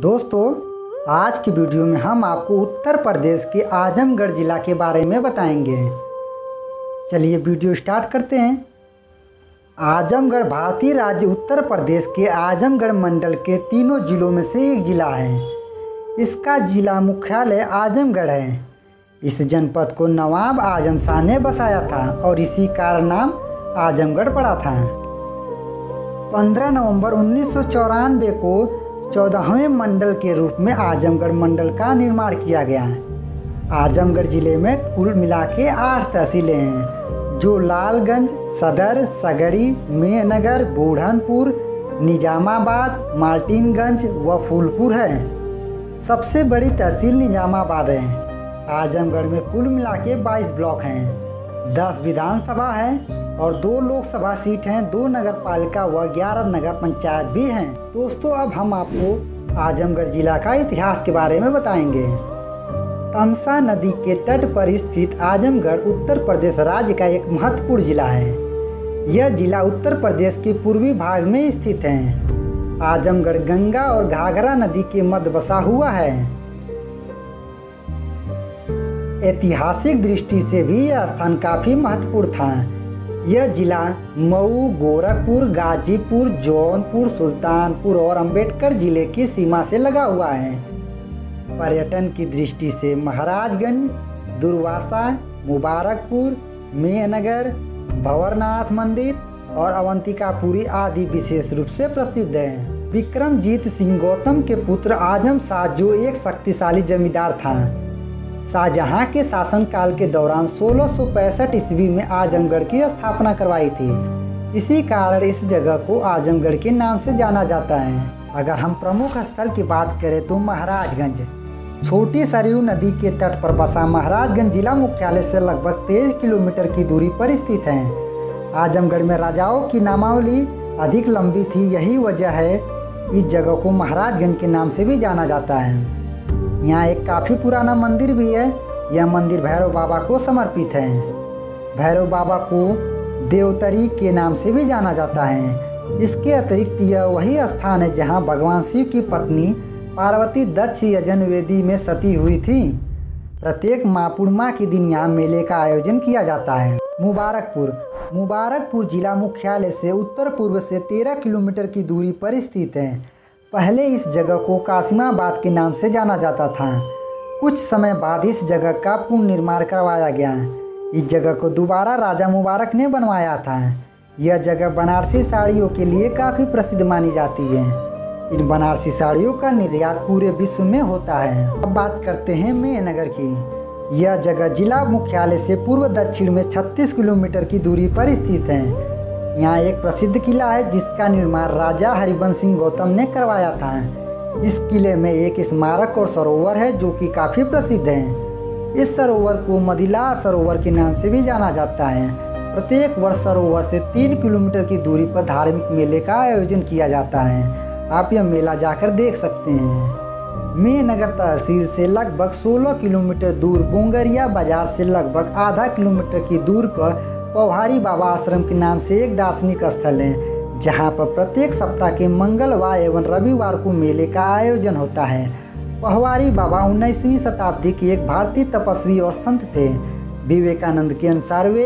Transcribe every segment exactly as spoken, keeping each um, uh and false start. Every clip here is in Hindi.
दोस्तों, आज की वीडियो में हम आपको उत्तर प्रदेश के आजमगढ़ ज़िला के बारे में बताएंगे। चलिए वीडियो स्टार्ट करते हैं। आजमगढ़ भारतीय राज्य उत्तर प्रदेश के आजमगढ़ मंडल के तीनों जिलों में से एक ज़िला है। इसका ज़िला मुख्यालय आजमगढ़ है। इस जनपद को नवाब आजम शाह ने बसाया था और इसी कारण नाम आजमगढ़ पड़ा था। पंद्रह नवंबर उन्नीस सौ चौरानवे को चौदहवें मंडल के रूप में आजमगढ़ मंडल का निर्माण किया गया है। आजमगढ़ ज़िले में कुल मिला के आठ तहसीलें हैं, जो लालगंज, सदर, सगड़ी, मेहनगर, बूढ़नपुर, निजामाबाद, माल्टिनगंज व फूलपुर है। सबसे बड़ी तहसील निजामाबाद है। आजमगढ़ में कुल मिला के बाईस ब्लॉक हैं, दस विधानसभा है और दो लोकसभा सीट हैं, दो नगर पालिका व ग्यारह नगर पंचायत भी हैं। दोस्तों, अब हम आपको आजमगढ़ जिला का इतिहास के बारे में बताएंगे। तमसा नदी के तट पर स्थित आजमगढ़ उत्तर प्रदेश राज्य का एक महत्वपूर्ण जिला है। यह जिला उत्तर प्रदेश के पूर्वी भाग में स्थित है। आजमगढ़ गंगा और घाघरा नदी के मध्य बसा हुआ है। ऐतिहासिक दृष्टि से भी यह स्थान काफी महत्वपूर्ण था। यह जिला मऊ, गोरखपुर, गाजीपुर, जौनपुर, सुल्तानपुर और अंबेडकर जिले की सीमा से लगा हुआ है। पर्यटन की दृष्टि से महाराजगंज, दुर्वासा, मुबारकपुर, मेहनगर, भंवरनाथ मंदिर और अवंतिकापुरी आदि विशेष रूप से प्रसिद्ध हैं। विक्रमजीत सिंह गौतम के पुत्र आजम शाह, जो एक शक्तिशाली जमींदार था, शाहजहां के शासनकाल के दौरान सोलह सौ पैंसठ ईस्वी में आजमगढ़ की स्थापना करवाई थी। इसी कारण इस जगह को आजमगढ़ के नाम से जाना जाता है। अगर हम प्रमुख स्थल की बात करें तो महाराजगंज छोटी सरयू नदी के तट पर बसा महाराजगंज जिला मुख्यालय से लगभग तेईस किलोमीटर की दूरी पर स्थित है। आजमगढ़ में राजाओं की नामावली अधिक लंबी थी, यही वजह है इस जगह को महाराजगंज के नाम से भी जाना जाता है। यहाँ एक काफ़ी पुराना मंदिर भी है। यह मंदिर भैरव बाबा को समर्पित है। भैरव बाबा को देवतरी के नाम से भी जाना जाता है। इसके अतिरिक्त यह वही स्थान है जहाँ भगवान शिव की पत्नी पार्वती दक्ष यजन वेदी में सती हुई थी। प्रत्येक माह पूर्णिमा के दिन यहाँ मेले का आयोजन किया जाता है। मुबारकपुर मुबारकपुर जिला मुख्यालय से उत्तर पूर्व से तेरह किलोमीटर की दूरी पर स्थित है। पहले इस जगह को कासिमाबाद के नाम से जाना जाता था। कुछ समय बाद इस जगह का पुनर्निर्माण करवाया गया। इस जगह को दोबारा राजा मुबारक ने बनवाया था। यह जगह बनारसी साड़ियों के लिए काफ़ी प्रसिद्ध मानी जाती है। इन बनारसी साड़ियों का निर्यात पूरे विश्व में होता है। अब बात करते हैं मेहनगर की। यह जगह जिला मुख्यालय से पूर्व दक्षिण में छत्तीस किलोमीटर की दूरी पर स्थित है। यहाँ एक प्रसिद्ध किला है जिसका निर्माण राजा हरिवंश सिंह गौतम ने करवाया था। इस किले में एक स्मारक और सरोवर है जो कि काफ़ी प्रसिद्ध है। इस सरोवर को मदिला सरोवर के नाम से भी जाना जाता है। प्रत्येक वर्ष सरोवर से तीन किलोमीटर की दूरी पर धार्मिक मेले का आयोजन किया जाता है। आप यह मेला जाकर देख सकते हैं। मेहनगर तहसील से लगभग सोलह किलोमीटर दूर बोंगरिया बाजार से लगभग आधा किलोमीटर की दूर पर पौहारी बाबा आश्रम के नाम से एक दार्शनिक स्थल है, जहां पर प्रत्येक सप्ताह के मंगलवार एवं रविवार को मेले का आयोजन होता है। पौहारी बाबा उन्नीसवीं शताब्दी के एक भारतीय तपस्वी और संत थे। विवेकानंद के अनुसार वे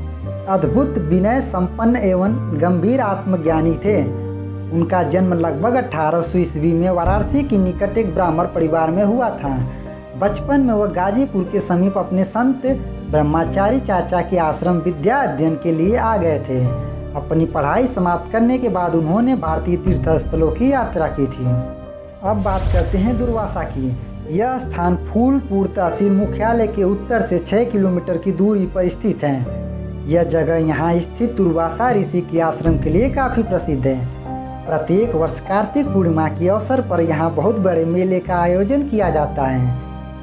अद्भुत विनय संपन्न एवं गंभीर आत्मज्ञानी थे। उनका जन्म लगभग अठारह सौ ईस्वी में वाराणसी के निकट एक ब्राह्मण परिवार में हुआ था। बचपन में वह गाजीपुर के समीप अपने संत ब्रह्मचारी चाचा के आश्रम विद्या अध्ययन के लिए आ गए थे। अपनी पढ़ाई समाप्त करने के बाद उन्होंने भारतीय तीर्थ स्थलों की यात्रा की थी। अब बात करते हैं दुर्वासा की। यह स्थान फूलपुर तहसील मुख्यालय के उत्तर से छः किलोमीटर की दूरी पर स्थित है। यह जगह यहाँ स्थित दुर्वासा ऋषि के आश्रम के लिए काफ़ी प्रसिद्ध है। प्रत्येक वर्ष कार्तिक पूर्णिमा के अवसर पर यहाँ बहुत बड़े मेले का आयोजन किया जाता है।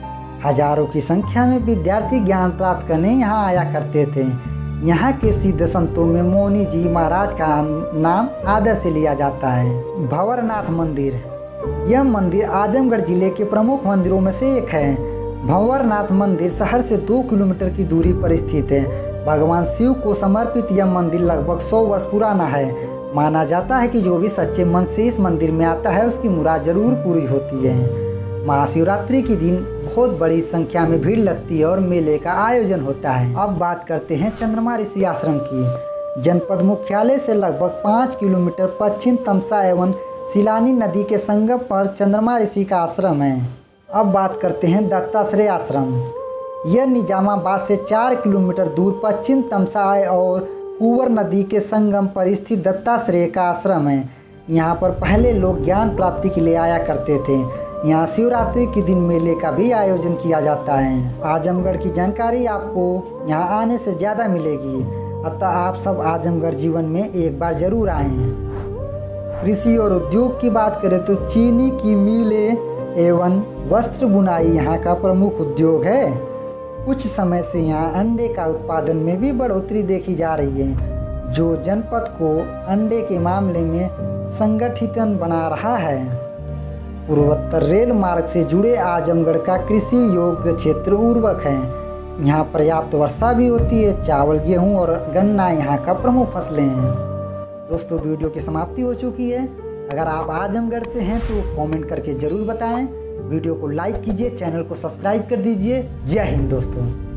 हजारों की संख्या में विद्यार्थी ज्ञान प्राप्त करने यहाँ आया करते थे। यहाँ के सिद्ध संतों में मौनी जी महाराज का नाम आदर से लिया जाता है। भंवरनाथ मंदिर यह मंदिर आजमगढ़ जिले के प्रमुख मंदिरों में से एक है। भंवरनाथ मंदिर शहर से दो किलोमीटर की दूरी पर स्थित है। भगवान शिव को समर्पित यह मंदिर लगभग सौ वर्ष पुराना है। माना जाता है कि जो भी सच्चे मन से इस मंदिर में आता है उसकी मुराद जरूर पूरी होती है। महाशिवरात्रि के दिन बहुत बड़ी संख्या में भीड़ लगती है और मेले का आयोजन होता है। अब बात करते हैं चंद्रमा ऋषि आश्रम की। जनपद मुख्यालय से लगभग पाँच किलोमीटर पश्चिम तमसा एवं सिलानी नदी के संगम पर चंद्रमा ऋषि का आश्रम है। अब बात करते हैं दत्ताश्रय आश्रम। यह निजामाबाद से चार किलोमीटर दूर पश्चिम तमसाए और कुंवर नदी के संगम पर स्थित दत्ताश्रय का आश्रम है। यहाँ पर पहले लोग ज्ञान प्राप्ति के लिए आया करते थे। यहाँ शिवरात्रि के दिन मेले का भी आयोजन किया जाता है। आजमगढ़ की जानकारी आपको यहाँ आने से ज़्यादा मिलेगी, अतः आप सब आजमगढ़ जीवन में एक बार जरूर आएँ। कृषि और उद्योग की बात करें तो चीनी की मिलें एवं वस्त्र बुनाई यहाँ का प्रमुख उद्योग है। कुछ समय से यहाँ अंडे का उत्पादन में भी बढ़ोतरी देखी जा रही है, जो जनपद को अंडे के मामले में संगठित बना रहा है। पूर्वोत्तर रेल मार्ग से जुड़े आजमगढ़ का कृषि योग्य क्षेत्र उर्वरक है। यहाँ पर्याप्त वर्षा भी होती है। चावल, गेहूँ और गन्ना यहाँ का प्रमुख फसलें हैं। दोस्तों, वीडियो की समाप्ति हो चुकी है। अगर आप आजमगढ़ से हैं तो कमेंट करके ज़रूर बताएं। वीडियो को लाइक कीजिए, चैनल को सब्सक्राइब कर दीजिए। जय हिंद दोस्तों।